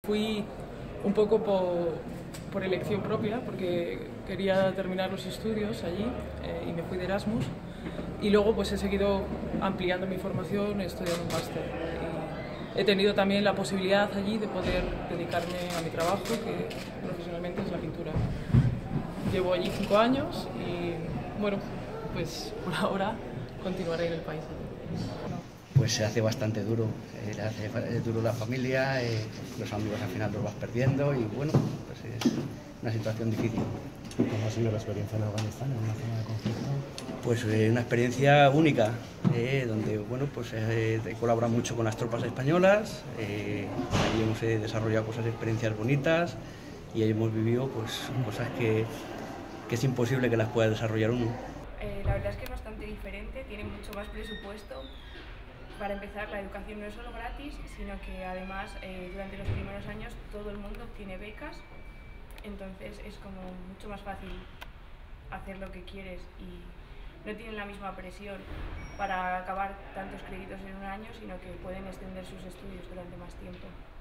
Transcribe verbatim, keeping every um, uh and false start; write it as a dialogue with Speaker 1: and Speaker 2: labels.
Speaker 1: Fui un poco por, por elección propia, porque quería terminar los estudios allí eh, y me fui de Erasmus. Y luego pues he seguido ampliando mi formación, he estudiado un máster. Y he tenido también la posibilidad allí de poder dedicarme a mi trabajo, que profesionalmente es la pintura. Llevo allí cinco años y bueno, pues por ahora continuaré en el país.
Speaker 2: Pues se hace bastante duro, eh, le hace eh, duro la familia, eh, los amigos al final los vas perdiendo y bueno, pues es una situación difícil.
Speaker 3: ¿Cómo ha sido la experiencia en Afganistán, en una zona de conflicto?
Speaker 2: Pues eh, una experiencia única, eh, donde bueno, pues eh, he colaborado mucho con las tropas españolas, eh, ahí hemos eh, desarrollado cosas, experiencias bonitas y ahí hemos vivido pues cosas que, que es imposible que las pueda desarrollar uno.
Speaker 4: Eh, la verdad es que es bastante diferente, tiene mucho más presupuesto. Para empezar, la educación no es solo gratis, sino que además eh, durante los primeros años todo el mundo tiene becas, entonces es como mucho más fácil hacer lo que quieres y no tienen la misma presión para acabar tantos créditos en un año, sino que pueden extender sus estudios durante más tiempo.